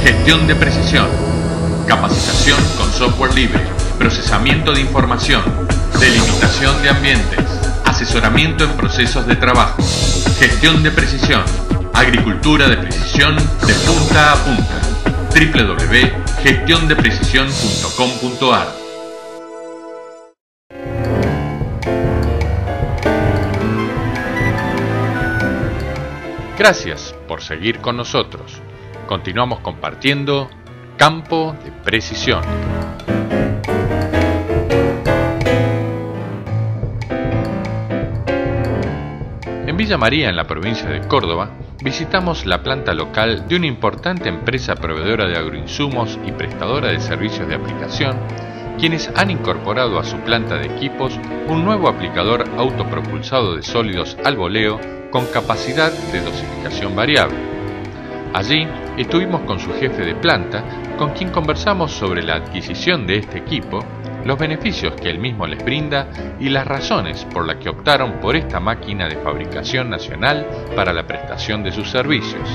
Gestión de precisión. Capacitación con software libre. Procesamiento de información. Delimitación de ambientes. Asesoramiento en procesos de trabajo. Gestión de precisión. Agricultura de precisión de punta a punta. www.gestiondeprecisión.com.ar. Gracias por seguir con nosotros. Continuamos compartiendo Campo de Precisión. En Villa María, en la provincia de Córdoba, visitamos la planta local de una importante empresa proveedora de agroinsumos y prestadora de servicios de aplicación, quienes han incorporado a su planta de equipos un nuevo aplicador autopropulsado de sólidos al voleo con capacidad de dosificación variable. Allí estuvimos con su jefe de planta, con quien conversamos sobre la adquisición de este equipo, los beneficios que él mismo les brinda y las razones por las que optaron por esta máquina de fabricación nacional para la prestación de sus servicios.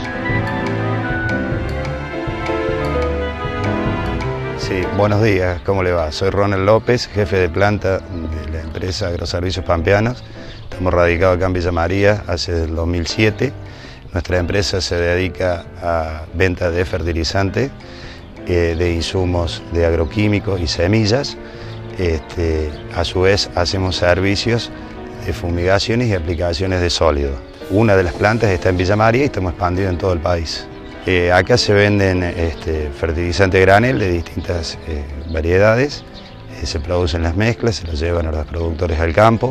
Sí, buenos días, ¿cómo le va? Soy Ronald López, jefe de planta de la empresa Agroservicios Pampeanos. Estamos radicados acá en Villa María hace el 2007. Nuestra empresa se dedica a venta de fertilizantes, de insumos de agroquímicos y semillas. A su vez hacemos servicios de fumigaciones y aplicaciones de sólido. Una de las plantas está en Villa María y estamos expandidos en todo el país. Acá se venden fertilizante granel de distintas variedades, se producen las mezclas, se los llevan a los productores al campo,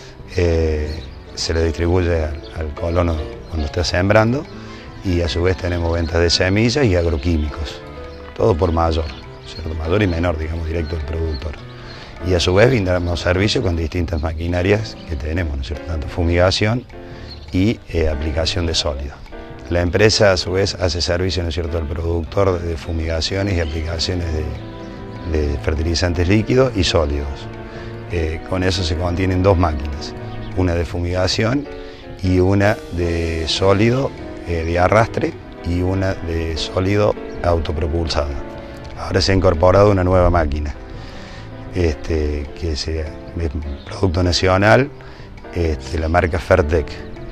se le distribuye al colono cuando está sembrando y a su vez tenemos ventas de semillas y agroquímicos, todo por mayor, ¿cierto? Mayor y menor, digamos, directo del productor. Y a su vez brindamos servicios con distintas maquinarias que tenemos, ¿no es cierto? Tanto fumigación y aplicación de sólido. La empresa a su vez hace servicio, ¿no es cierto?, al productor de fumigaciones y aplicaciones de fertilizantes líquidos y sólidos. Con eso se contienen dos máquinas, una de fumigación y una de sólido de arrastre y una de sólido autopropulsada. Ahora se ha incorporado una nueva máquina, que es producto nacional, la marca Fertec.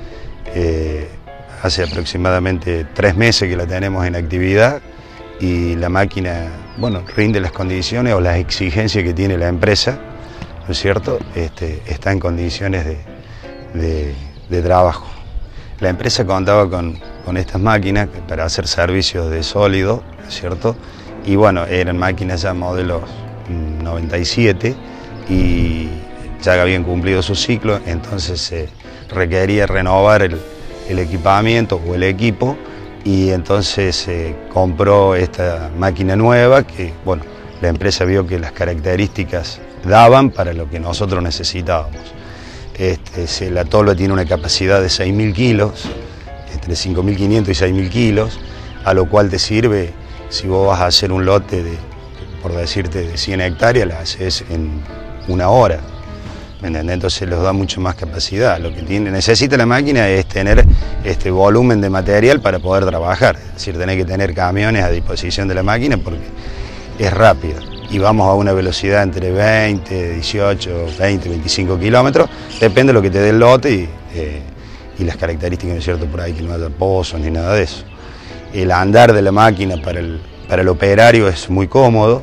Hace aproximadamente 3 meses que la tenemos en actividad y la máquina, bueno, rinde las condiciones o las exigencias que tiene la empresa, ¿no es cierto? Está en condiciones de trabajo. La empresa contaba con estas máquinas para hacer servicios de sólido, ¿no es cierto? Y bueno, eran máquinas ya modelos 97 y ya habían cumplido su ciclo, entonces se requería renovar el equipamiento o el equipo y entonces se compró esta máquina nueva que, bueno, la empresa vio que las características daban para lo que nosotros necesitábamos. La tolva tiene una capacidad de 6.000 kilos, entre 5.500 y 6.000 kilos, a lo cual te sirve si vos vas a hacer un lote de, por decirte, de 100 hectáreas, la haces en 1 hora. ¿Me entendés? Entonces les da mucho más capacidad. Lo que necesita la máquina es tener este volumen de material para poder trabajar. Es decir, tenés que tener camiones a disposición de la máquina porque es rápida. Y vamos a una velocidad entre 20, 18, 20, 25 kilómetros. Depende de lo que te dé el lote y las características, ¿no es cierto? Por ahí que no haya pozos ni nada de eso. El andar de la máquina para el operario es muy cómodo,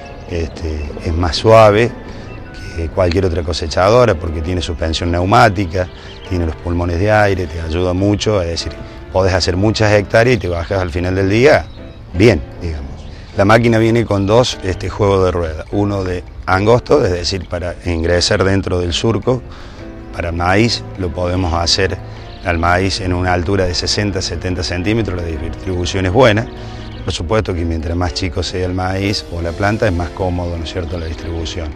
es más suave que cualquier otra cosechadora porque tiene suspensión neumática, tiene los pulmones de aire, te ayuda mucho, es decir, podés hacer muchas hectáreas y te bajas al final del día bien, digamos. La máquina viene con 2 juegos de rueda, uno de angosto, es decir, para ingresar dentro del surco, para maíz lo podemos hacer al maíz en una altura de 60-70 centímetros, la distribución es buena. Por supuesto que mientras más chico sea el maíz o la planta es más cómodo, ¿no es cierto?, la distribución.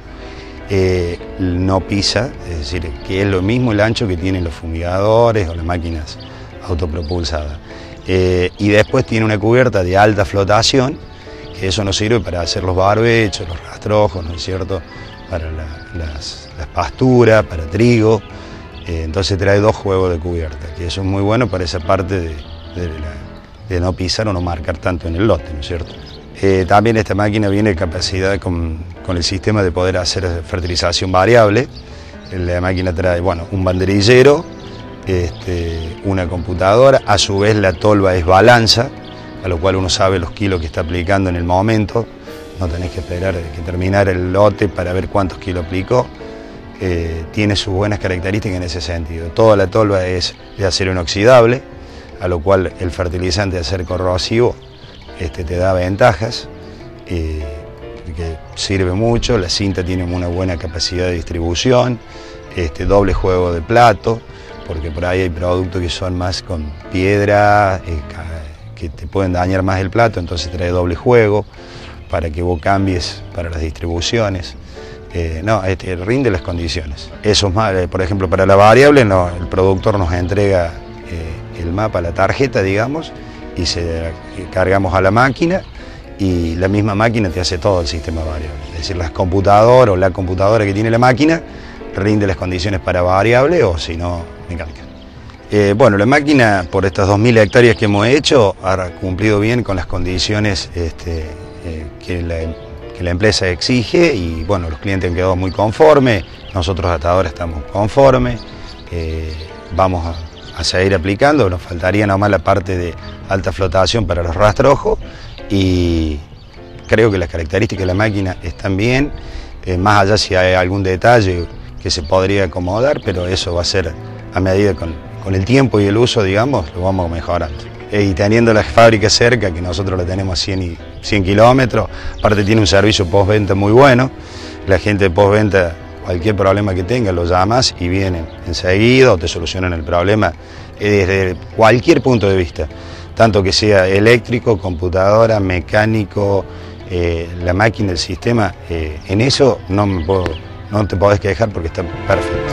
No pisa, es decir, que es lo mismo el ancho que tienen los fumigadores o las máquinas autopropulsadas. Y después tiene una cubierta de alta flotación, que eso nos sirve para hacer los barbechos, los rastrojos, ¿no es cierto?, para las pasturas, para trigo. Entonces trae 2 juegos de cubierta, que eso es muy bueno para esa parte de no pisar o no marcar tanto en el lote, ¿no es cierto? También esta máquina viene de capacidad con el sistema de poder hacer fertilización variable. La máquina trae, bueno, un banderillero, una computadora, a su vez la tolva es balanza, a lo cual uno sabe los kilos que está aplicando en el momento, no tenés que esperar que terminar el lote para ver cuántos kilos aplicó. Tiene sus buenas características en ese sentido. Toda la tolva es de acero inoxidable, a lo cual el fertilizante de ser corrosivo te da ventajas, que sirve mucho. La cinta tiene una buena capacidad de distribución, doble juego de plato, porque por ahí hay productos que son más con piedra, que te pueden dañar más el plato, entonces trae doble juego para que vos cambies para las distribuciones. Rinde las condiciones. Eso es más, por ejemplo, para la variable, el productor nos entrega el mapa, la tarjeta, digamos, y cargamos a la máquina y la misma máquina te hace todo el sistema variable. Es decir, la computadora que tiene la máquina rinde las condiciones para variable o si no, mecánica. La máquina, por estas 2000 hectáreas que hemos hecho, ha cumplido bien con las condiciones que la empresa exige y bueno, los clientes han quedado muy conformes, nosotros hasta ahora estamos conformes, vamos a seguir aplicando, nos faltaría nomás la parte de alta flotación para los rastrojos y creo que las características de la máquina están bien, más allá si hay algún detalle que se podría acomodar, pero eso va a ser a medida con el tiempo y el uso, digamos, lo vamos mejorando. Y teniendo la fábrica cerca, que nosotros la tenemos a 100 kilómetros, aparte tiene un servicio postventa muy bueno, la gente de postventa, cualquier problema que tenga, lo llamas y vienen enseguida o te solucionan el problema desde cualquier punto de vista, tanto que sea eléctrico, computadora, mecánico, la máquina, el sistema, en eso no te podés quejar porque está perfecto.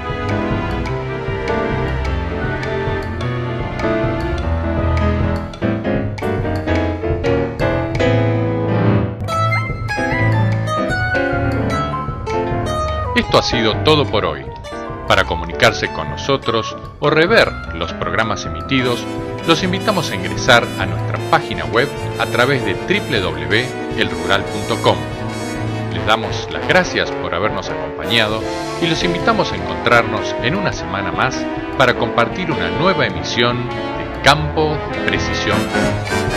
Esto ha sido todo por hoy. Para comunicarse con nosotros o rever los programas emitidos, los invitamos a ingresar a nuestra página web a través de www.elrural.com. Les damos las gracias por habernos acompañado y los invitamos a encontrarnos en una semana más para compartir una nueva emisión de Campo Precisión.